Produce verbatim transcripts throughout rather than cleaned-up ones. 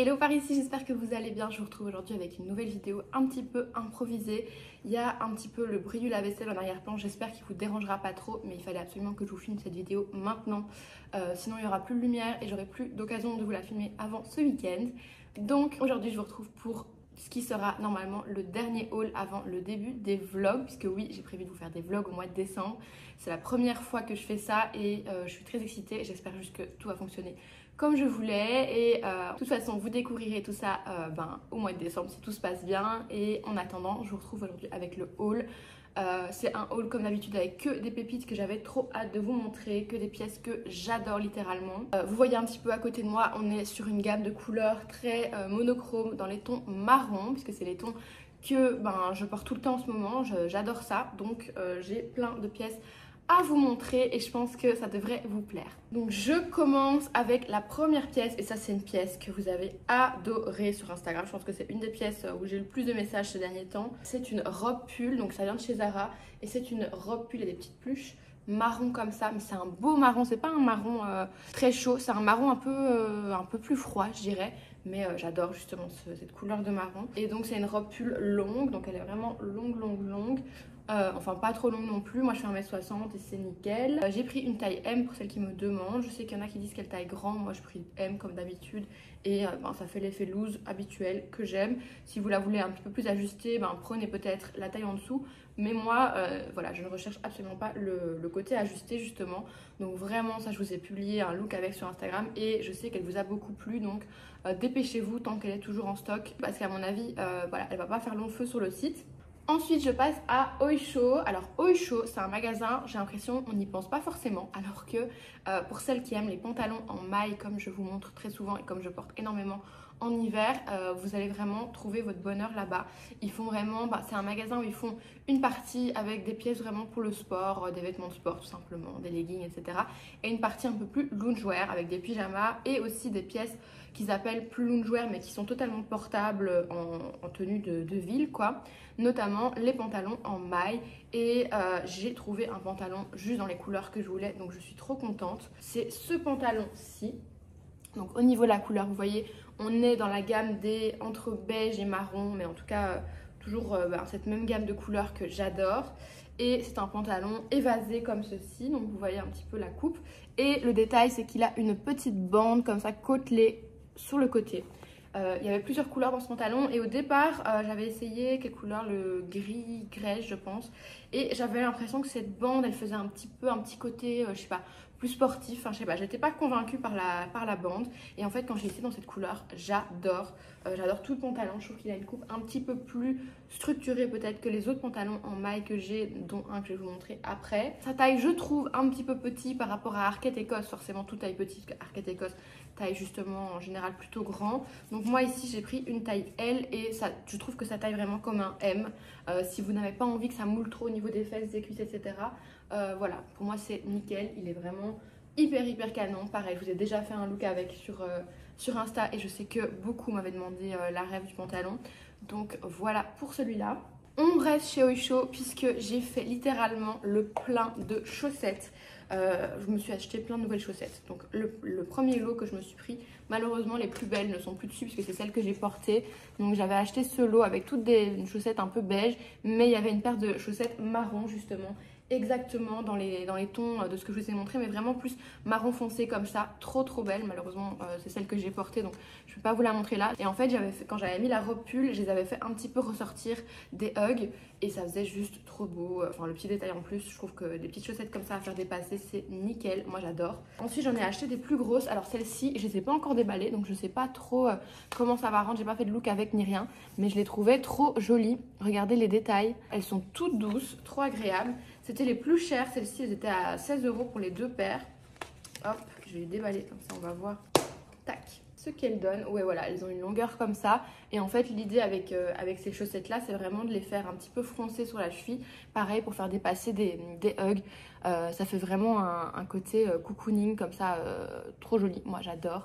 Hello par ici, j'espère que vous allez bien. Je vous retrouve aujourd'hui avec une nouvelle vidéo un petit peu improvisée. Il y a un petit peu le bruit du lave-vaisselle en arrière-plan, j'espère qu'il vous dérangera pas trop, mais il fallait absolument que je vous filme cette vidéo maintenant. Euh, sinon il n'y aura plus de lumière et j'aurai plus d'occasion de vous la filmer avant ce week-end. Donc aujourd'hui je vous retrouve pour ce qui sera normalement le dernier haul avant le début des vlogs, puisque oui, j'ai prévu de vous faire des vlogs au mois de décembre. C'est la première fois que je fais ça et euh, je suis très excitée. J'espère juste que tout va fonctionner comme je voulais et euh, de toute façon vous découvrirez tout ça euh, ben, au mois de décembre si tout se passe bien. Et en attendant, je vous retrouve aujourd'hui avec le haul. Euh, c'est un haul comme d'habitude avec que des pépites que j'avais trop hâte de vous montrer, que des pièces que j'adore littéralement. Euh, vous voyez un petit peu à côté de moi, on est sur une gamme de couleurs très euh, monochrome dans les tons marron, puisque c'est les tons que ben, je porte tout le temps en ce moment, j'adore ça. Donc euh, j'ai plein de pièces à vous montrer et je pense que ça devrait vous plaire. Donc je commence avec la première pièce et ça c'est une pièce que vous avez adorée sur Instagram. Je pense que c'est une des pièces où j'ai le plus de messages ces derniers temps. C'est une robe pull, donc ça vient de chez Zara et c'est une robe pull et des petites pluches marron comme ça, mais c'est un beau marron, c'est pas un marron euh, très chaud, c'est un marron un peu, euh, un peu plus froid je dirais, mais euh, j'adore justement ce, cette couleur de marron. Et donc c'est une robe pull longue, donc elle est vraiment longue longue longue. Euh, enfin pas trop longue non plus, moi je fais un mètre soixante et c'est nickel. Euh, j'ai pris une taille M pour celles qui me demandent. Je sais qu'il y en a qui disent qu'elle taille grand, moi je pris M comme d'habitude et euh, ben, ça fait l'effet loose habituel que j'aime. Si vous la voulez un petit peu plus ajustée, ben, prenez peut-être la taille en dessous, mais moi euh, voilà, je ne recherche absolument pas le, le côté ajusté justement. Donc vraiment ça, je vous ai publié un look avec sur Instagram et je sais qu'elle vous a beaucoup plu, donc euh, dépêchez-vous tant qu'elle est toujours en stock parce qu'à mon avis euh, voilà, elle va pas faire long feu sur le site. Ensuite, je passe à Oysho. Alors, Oysho, c'est un magasin, j'ai l'impression, on n'y pense pas forcément. Alors que euh, pour celles qui aiment les pantalons en maille, comme je vous montre très souvent et comme je porte énormément en hiver, euh, vous allez vraiment trouver votre bonheur là-bas. Ils font vraiment, bah, c'est un magasin où ils font une partie avec des pièces vraiment pour le sport, euh, des vêtements de sport tout simplement, des leggings, et cetera. Et une partie un peu plus loungewear avec des pyjamas et aussi des pièces qu'ils appellent plus loungewear mais qui sont totalement portables en, en tenue de, de ville quoi. Notamment les pantalons en maille et euh, j'ai trouvé un pantalon juste dans les couleurs que je voulais, donc je suis trop contente. C'est ce pantalon-ci. Donc au niveau de la couleur, vous voyez, on est dans la gamme des entre beige et marron, mais en tout cas euh, toujours euh, bah, cette même gamme de couleurs que j'adore. Et c'est un pantalon évasé comme ceci, donc vous voyez un petit peu la coupe. Et le détail, c'est qu'il a une petite bande comme ça côtelée sur le côté. Euh, il y avait plusieurs couleurs dans ce pantalon et au départ euh, j'avais essayé quelle couleur, le gris grège je pense, et j'avais l'impression que cette bande elle faisait un petit peu un petit côté euh, je sais pas, plus sportif, enfin je sais pas, j'étais pas convaincue par la, par la bande et en fait quand j'ai essayé dans cette couleur j'adore, euh, j'adore tout le pantalon. Je trouve qu'il a une coupe un petit peu plus structurée peut-être que les autres pantalons en maille que j'ai, dont un que je vais vous montrer après. Sa taille je trouve un petit peu petit par rapport à Arket Écosse, forcément tout taille petite, parce que Arket Écosse taille justement en général plutôt grand. Donc moi ici j'ai pris une taille L et ça, je trouve que ça taille vraiment comme un M. Euh, si vous n'avez pas envie que ça moule trop au niveau des fesses, des cuisses, et cetera. Euh, voilà, pour moi c'est nickel, il est vraiment hyper hyper canon. Pareil, je vous ai déjà fait un look avec sur, euh, sur Insta et je sais que beaucoup m'avaient demandé euh, la rêve du pantalon. Donc voilà pour celui-là. On reste chez Oysho puisque j'ai fait littéralement le plein de chaussettes. Euh, je me suis acheté plein de nouvelles chaussettes. Donc le, le premier lot que je me suis pris, malheureusement les plus belles ne sont plus dessus puisque c'est celles que j'ai portées. Donc j'avais acheté ce lot avec toutes des chaussettes un peu beige, mais il y avait une paire de chaussettes marron justement, exactement dans les, dans les tons de ce que je vous ai montré, mais vraiment plus marron foncé comme ça, trop trop belle. Malheureusement euh, c'est celle que j'ai portée, donc je ne vais pas vous la montrer là. Et en fait, j'avais fait, quand j'avais mis la robe pull, je les avais fait un petit peu ressortir des hugs et ça faisait juste trop beau. Enfin le petit détail en plus, je trouve que des petites chaussettes comme ça à faire dépasser, c'est nickel, moi j'adore. Ensuite j'en ai acheté des plus grosses. Alors celles-ci je les ai pas encore déballées, donc je sais pas trop euh, comment ça va rendre, j'ai pas fait de look avec ni rien, mais je les trouvais trop jolies. Regardez les détails, elles sont toutes douces, trop agréables. C'était les plus chères, celles-ci elles étaient à seize euros pour les deux paires. Hop, je vais les déballer comme ça on va voir. Tac, ce qu'elles donnent. Ouais voilà, elles ont une longueur comme ça. Et en fait l'idée avec, euh, avec ces chaussettes là, c'est vraiment de les faire un petit peu froncer sur la cheville. Pareil pour faire dépasser des, des hugs. Euh, ça fait vraiment un, un côté euh, cocooning comme ça, euh, trop joli. Moi j'adore.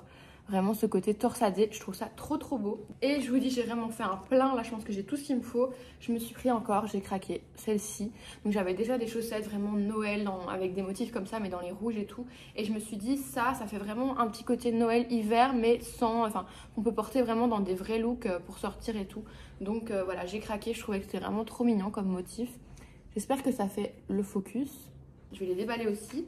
Vraiment ce côté torsadé, je trouve ça trop trop beau. Et je vous dis, j'ai vraiment fait un plein, là je pense que j'ai tout ce qu'il me faut. Je me suis pris encore, j'ai craqué celle-ci. Donc j'avais déjà des chaussettes vraiment Noël dans, avec des motifs comme ça, mais dans les rouges et tout. Et je me suis dit, ça, ça fait vraiment un petit côté Noël-hiver, mais sans, enfin, on peut porter vraiment dans des vrais looks pour sortir et tout. Donc euh, voilà, j'ai craqué, je trouvais que c'était vraiment trop mignon comme motif. J'espère que ça fait le focus. Je vais les déballer aussi.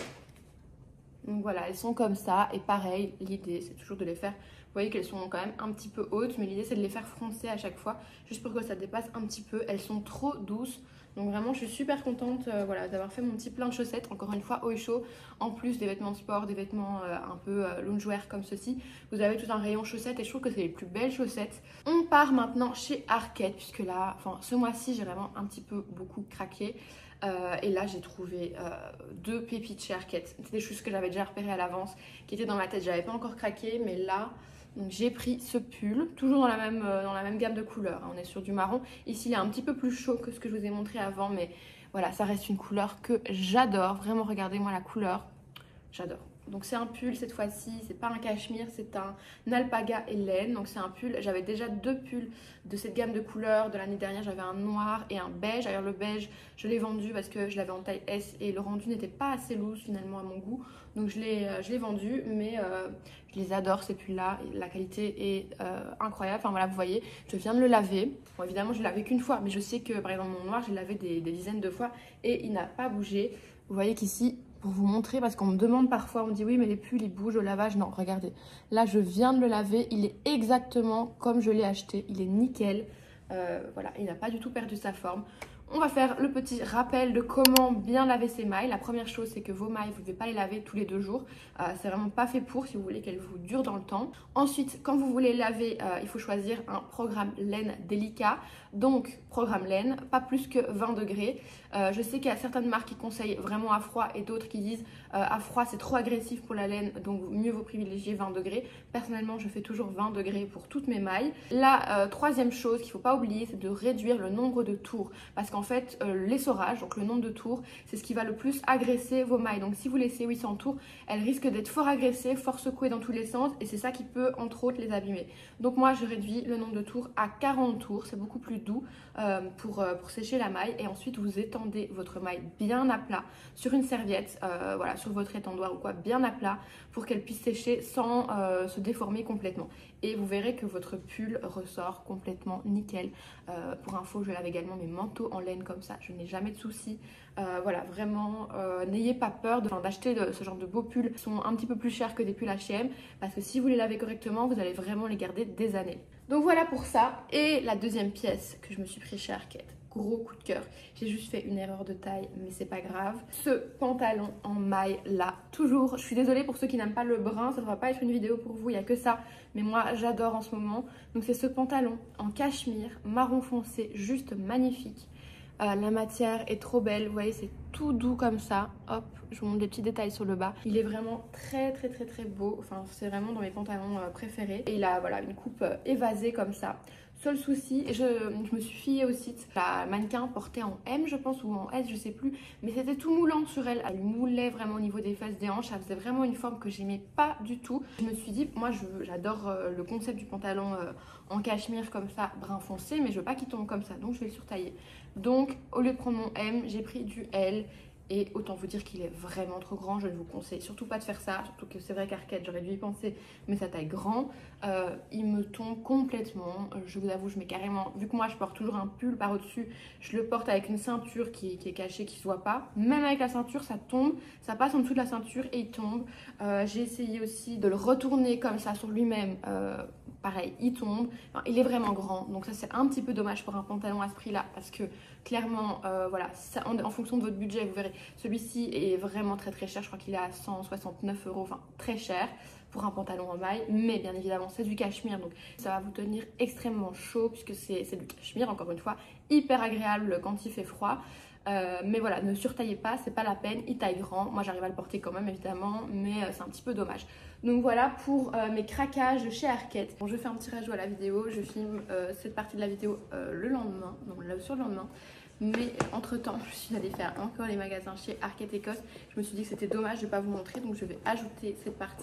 Donc voilà, elles sont comme ça et pareil, l'idée c'est toujours de les faire, vous voyez qu'elles sont quand même un petit peu hautes, mais l'idée c'est de les faire froncer à chaque fois, juste pour que ça dépasse un petit peu. Elles sont trop douces, donc vraiment je suis super contente euh, voilà, d'avoir fait mon petit plein de chaussettes, encore une fois haut et chaud, en plus des vêtements de sport, des vêtements euh, un peu euh, loungewear comme ceci. Vous avez tout un rayon chaussettes et je trouve que c'est les plus belles chaussettes. On part maintenant chez Arket, puisque là, enfin ce mois-ci j'ai vraiment un petit peu beaucoup craqué. Euh, et là j'ai trouvé euh, deux pépites chez Arket. C'était des choses que j'avais déjà repérées à l'avance, qui étaient dans ma tête, j'avais pas encore craqué, mais là j'ai pris ce pull, toujours dans la même, euh, dans la même gamme de couleurs, hein. On est sur du marron, ici il est un petit peu plus chaud que ce que je vous ai montré avant, mais voilà, ça reste une couleur que j'adore, vraiment regardez-moi la couleur, j'adore. Donc c'est un pull cette fois-ci, c'est pas un cachemire, c'est un alpaga et laine. Donc c'est un pull, j'avais déjà deux pulls de cette gamme de couleurs. De l'année dernière j'avais un noir et un beige. D'ailleurs le beige je l'ai vendu parce que je l'avais en taille S et le rendu n'était pas assez loose finalement à mon goût. Donc je l'ai vendu, mais euh, je les adore ces pulls là, la qualité est euh, incroyable. Enfin voilà, vous voyez, je viens de le laver. Bon évidemment je l'ai lavé qu'une fois, mais je sais que par exemple mon noir j'ai lavé des, des dizaines de fois et il n'a pas bougé. Vous voyez qu'ici, pour vous montrer, parce qu'on me demande parfois, on me dit oui mais les pulls ils bougent au lavage. Non, regardez, là je viens de le laver, il est exactement comme je l'ai acheté, il est nickel, euh, voilà, il n'a pas du tout perdu sa forme. On va faire le petit rappel de comment bien laver ses mailles. La première chose, c'est que vos mailles, vous ne devez pas les laver tous les deux jours. Euh, c'est vraiment pas fait pour si vous voulez qu'elles vous durent dans le temps. Ensuite, quand vous voulez laver, euh, il faut choisir un programme laine délicat. Donc, programme laine, pas plus que vingt degrés. Euh, je sais qu'il y a certaines marques qui conseillent vraiment à froid et d'autres qui disent euh, à froid, c'est trop agressif pour la laine, donc mieux vaut privilégier vingt degrés. Personnellement, je fais toujours vingt degrés pour toutes mes mailles. La euh, troisième chose qu'il ne faut pas oublier, c'est de réduire le nombre de tours. Parce qu'en En fait, euh, l'essorage, donc le nombre de tours, c'est ce qui va le plus agresser vos mailles. Donc si vous laissez huit cents tours, elles risquent d'être fort agressées, fort secouées dans tous les sens et c'est ça qui peut entre autres les abîmer. Donc moi je réduis le nombre de tours à quarante tours, c'est beaucoup plus doux euh, pour, euh, pour sécher la maille. Et ensuite vous étendez votre maille bien à plat sur une serviette, euh, voilà, sur votre étendoir ou quoi, bien à plat pour qu'elle puisse sécher sans euh, se déformer complètement. Et vous verrez que votre pull ressort complètement nickel. Euh, pour info, je lave également mes manteaux en laine comme ça, je n'ai jamais de soucis. Euh, voilà, vraiment, euh, n'ayez pas peur d'acheter ce genre de beaux pulls. Ils sont un petit peu plus chers que des pulls H et M parce que si vous les lavez correctement, vous allez vraiment les garder des années. Donc voilà pour ça. Et la deuxième pièce que je me suis pris chez Arket. Gros coup de cœur, j'ai juste fait une erreur de taille mais c'est pas grave. Ce pantalon en maille là, toujours, je suis désolée pour ceux qui n'aiment pas le brun, ça ne va pas être une vidéo pour vous, il n'y a que ça, mais moi j'adore en ce moment. Donc c'est ce pantalon en cachemire, marron foncé, juste magnifique. Euh, la matière est trop belle, vous voyez c'est tout doux comme ça, hop, je vous montre des petits détails sur le bas. Il est vraiment très très très très beau, enfin c'est vraiment dans mes pantalons euh, préférés. Et il a voilà une coupe euh, évasée comme ça. Seul souci, je, je me suis fiée au site, la mannequin portait en M je pense ou en S, je sais plus, mais c'était tout moulant sur elle, elle moulait vraiment au niveau des fesses, des hanches, ça faisait vraiment une forme que j'aimais pas du tout. Je me suis dit, moi j'adore euh, le concept du pantalon euh, en cachemire comme ça, brun foncé, mais je veux pas qu'il tombe comme ça, donc je vais le surtailler. Donc au lieu de prendre mon M, j'ai pris du L. Et autant vous dire qu'il est vraiment trop grand, je ne vous conseille surtout pas de faire ça, surtout que c'est vrai qu'Arket, j'aurais dû y penser, mais sa taille grand, euh, il me tombe complètement, je vous avoue, je mets carrément, vu que moi je porte toujours un pull par au-dessus, je le porte avec une ceinture qui, qui est cachée, qui ne se voit pas, même avec la ceinture ça tombe, ça passe en dessous de la ceinture et il tombe. Euh, j'ai essayé aussi de le retourner comme ça sur lui-même, euh, pareil, il tombe, enfin, il est vraiment grand, donc ça c'est un petit peu dommage pour un pantalon à ce prix là, parce que clairement, euh, voilà, ça, en, en fonction de votre budget, vous verrez, celui-ci est vraiment très très cher, je crois qu'il est à cent soixante-neuf euros, enfin très cher pour un pantalon en maille, mais bien évidemment c'est du cachemire, donc ça va vous tenir extrêmement chaud puisque c'est du cachemire, encore une fois, hyper agréable quand il fait froid. Euh, mais voilà, ne surtaillez pas, c'est pas la peine, il taille grand, moi j'arrive à le porter quand même évidemment, mais euh, c'est un petit peu dommage. Donc voilà pour euh, mes craquages chez Arket. Bon, je fais un petit rajout à la vidéo, je filme euh, cette partie de la vidéo euh, le lendemain, donc le surlendemain. Mais entre temps, je suis allée faire encore les magasins chez Arket Écosse. Je me suis dit que c'était dommage de ne pas vous montrer, donc je vais ajouter cette partie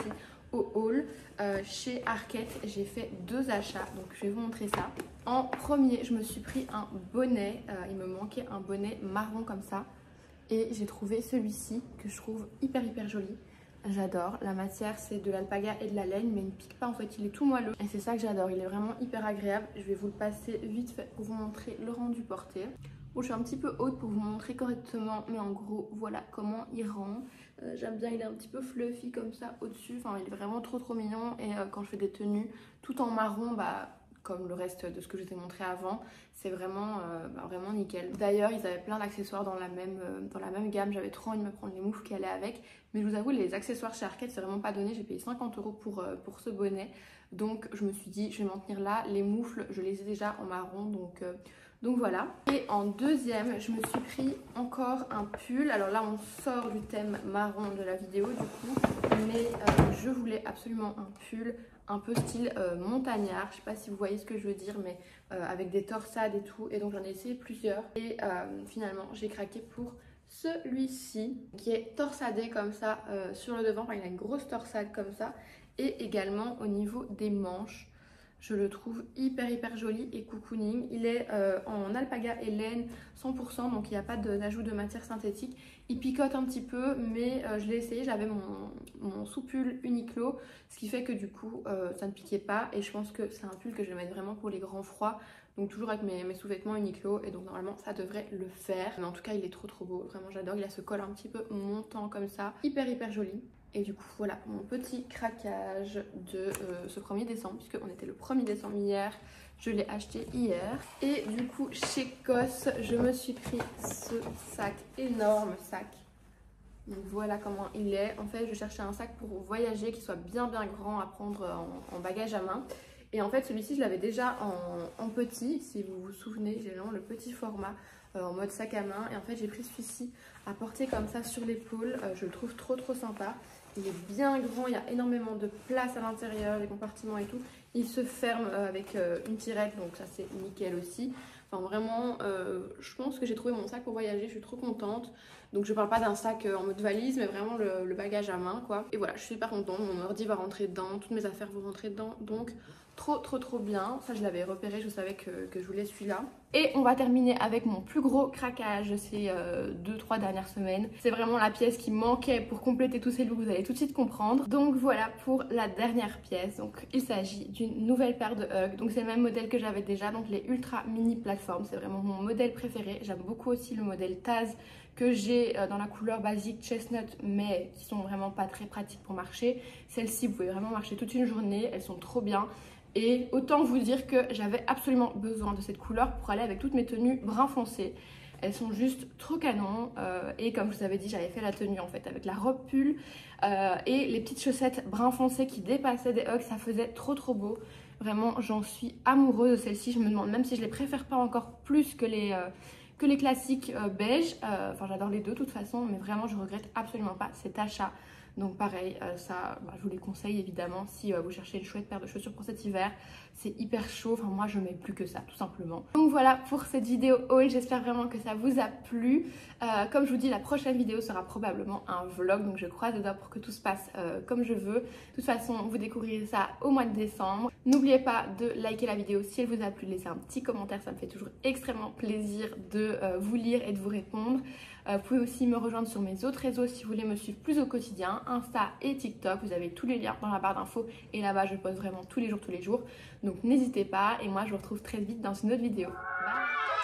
au haul euh, chez Arket. J'ai fait deux achats, donc je vais vous montrer ça. En premier, je me suis pris un bonnet, euh, il me manquait un bonnet marron comme ça. Et j'ai trouvé celui-ci que je trouve hyper hyper joli. J'adore, la matière c'est de l'alpaga et de la laine, mais il ne pique pas en fait, il est tout moelleux. Et c'est ça que j'adore, il est vraiment hyper agréable. Je vais vous le passer vite fait pour vous montrer le rendu porté. Bon, je suis un petit peu haute pour vous montrer correctement, mais en gros voilà comment il rend. Euh, J'aime bien, il est un petit peu fluffy comme ça au-dessus, enfin il est vraiment trop trop mignon. Et euh, quand je fais des tenues tout en marron, bah comme le reste de ce que je vous ai montré avant, c'est vraiment, euh, bah, vraiment nickel. D'ailleurs, ils avaient plein d'accessoires dans, la même, euh, dans la même gamme. J'avais trop envie de me prendre les moufles qui allaient avec. Mais je vous avoue, les accessoires chez Arket, c'est vraiment pas donné. J'ai payé cinquante euros pour, euh, pour ce bonnet. Donc, je me suis dit, je vais m'en tenir là. Les moufles, je les ai déjà en marron. Donc, euh, donc voilà. Et en deuxième, je me suis pris encore un pull. Alors là, on sort du thème marron de la vidéo du coup. Mais euh, je voulais absolument un pull un peu style euh, montagnard, je sais pas si vous voyez ce que je veux dire, mais euh, avec des torsades et tout, et donc j'en ai essayé plusieurs, et euh, finalement j'ai craqué pour celui-ci, qui est torsadé comme ça euh, sur le devant, enfin il a une grosse torsade comme ça, et également au niveau des manches. Je le trouve hyper hyper joli et cocooning. Il est euh, en alpaga et laine cent pour cent, donc il n'y a pas d'ajout de, de matière synthétique. Il picote un petit peu, mais euh, je l'ai essayé, j'avais mon, mon sous-pull Uniqlo, ce qui fait que du coup euh, ça ne piquait pas. Et je pense que c'est un pull que je vais mettre vraiment pour les grands froids, donc toujours avec mes, mes sous-vêtements Uniqlo, et donc normalement ça devrait le faire. Mais en tout cas il est trop trop beau, vraiment j'adore. Il a ce col un petit peu montant comme ça, hyper hyper joli. Et du coup voilà mon petit craquage de euh, ce premier décembre, puisqu'on était le premier décembre hier, je l'ai acheté hier. Et du coup chez Cos, je me suis pris ce sac, énorme sac. Donc voilà comment il est. En fait je cherchais un sac pour voyager qui soit bien bien grand à prendre en, en bagage à main. Et en fait celui-ci je l'avais déjà en, en petit, si vous vous souvenez, j'ai vraiment le petit format euh, en mode sac à main. Et en fait j'ai pris celui-ci à porter comme ça sur l'épaule, euh, je le trouve trop trop sympa. Il est bien grand, il y a énormément de place à l'intérieur, les compartiments et tout. Il se ferme euh, avec euh, une tirette, donc ça c'est nickel aussi. Enfin vraiment, euh, je pense que j'ai trouvé mon sac pour voyager, je suis trop contente. Donc je parle pas d'un sac en mode valise, mais vraiment le, le bagage à main quoi. Et voilà, je suis super contente, mon ordi va rentrer dedans, toutes mes affaires vont rentrer dedans. Donc trop trop trop bien, ça je l'avais repéré, je savais que, que je voulais celui-là. Et on va terminer avec mon plus gros craquage ces deux trois dernières semaines. C'est vraiment la pièce qui manquait pour compléter tous ces looks, vous allez tout de suite comprendre. Donc voilà pour la dernière pièce. Donc il s'agit d'une nouvelle paire de Hug. Donc c'est le même modèle que j'avais déjà, donc les Ultra Mini Platform. C'est vraiment mon modèle préféré. J'aime beaucoup aussi le modèle Taz que j'ai dans la couleur basique Chestnut, mais qui sont vraiment pas très pratiques pour marcher. Celles-ci, vous pouvez vraiment marcher toute une journée, elles sont trop bien. Et autant vous dire que j'avais absolument besoin de cette couleur pour aller avec toutes mes tenues brun foncé. Elles sont juste trop canon euh, et comme je vous avais dit, j'avais fait la tenue en fait avec la robe pull euh, et les petites chaussettes brun foncé qui dépassaient des Hugs, ça faisait trop trop beau. Vraiment, j'en suis amoureuse de celles-ci. Je me demande même si je les préfère pas encore plus que les, euh, que les classiques euh, beige. Euh, enfin, j'adore les deux de toute façon, mais vraiment, je regrette absolument pas cet achat. Donc pareil, euh, ça, bah, je vous les conseille évidemment si euh, vous cherchez une chouette paire de chaussures pour cet hiver. C'est hyper chaud, enfin moi je mets plus que ça tout simplement. Donc voilà pour cette vidéo haul, j'espère vraiment que ça vous a plu. Euh, comme je vous dis, la prochaine vidéo sera probablement un vlog, donc je croise les doigts pour que tout se passe euh, comme je veux. De toute façon, vous découvrirez ça au mois de décembre. N'oubliez pas de liker la vidéo si elle vous a plu, de laisser un petit commentaire, ça me fait toujours extrêmement plaisir de euh, vous lire et de vous répondre. Euh, vous pouvez aussi me rejoindre sur mes autres réseaux si vous voulez me suivre plus au quotidien, Insta et TikTok. Vous avez tous les liens dans la barre d'infos et là-bas je poste vraiment tous les jours, tous les jours. Donc n'hésitez pas et moi je vous retrouve très vite dans une autre vidéo. Bye!